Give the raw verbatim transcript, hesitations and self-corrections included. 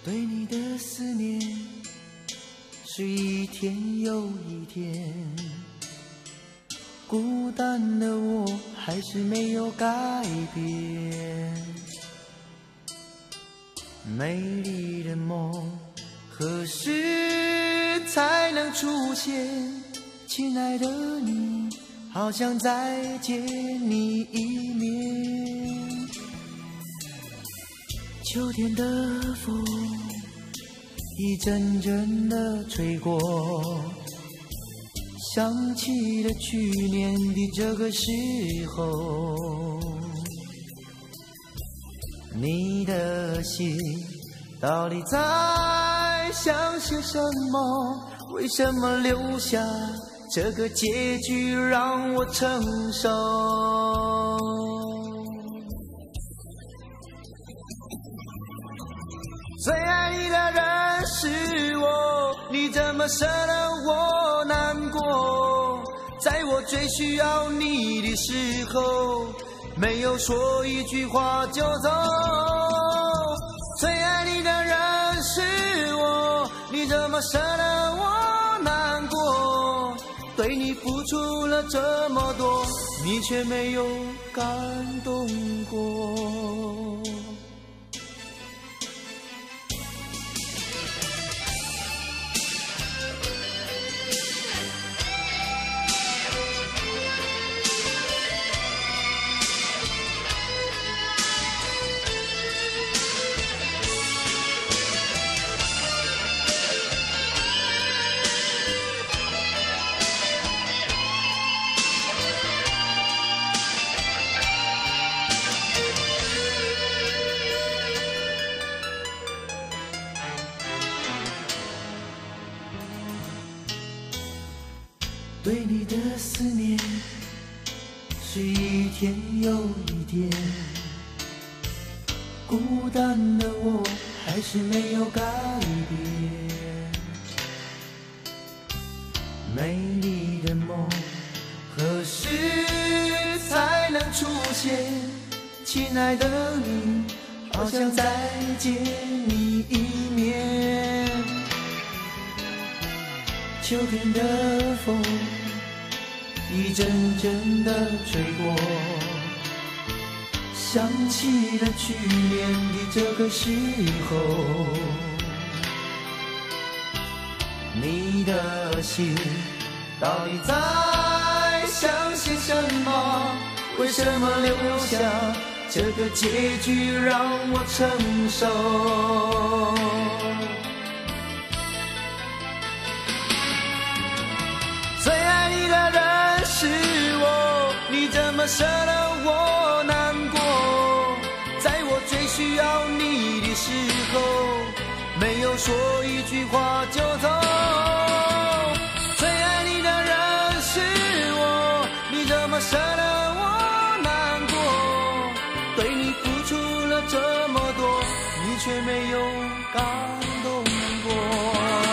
对你的思念是一天又一天，孤单的我还是没有改变。美丽的梦何时才能出现？亲爱的你，好想再见你一面。秋天的风一阵阵的吹过，想起了去年的这个时候，你的心到底在想些什么？为什么留下这个结局让我承受？最爱你的人是我，你怎么舍得我难过？在我最需要你的时候，没有说一句话就走。最爱你的人是我，你怎么舍得我难过？对你付出了这么多，你却没有感动过。对你的思念是一天又一天，孤单的我还是没有改变。美丽的梦何时才能出现？亲爱的你，好想再见你一面。秋天的风一阵阵的吹过，想起了去年的这个时候，你的心到底在想些什么？为什么留下这个结局让我承受？最爱你的人是我，你怎么舍得我难过？在我最需要你的时候，没有说一句话就走。最爱你的人是我，你怎么舍得我难过？对你付出了这么多，你却没有感动过。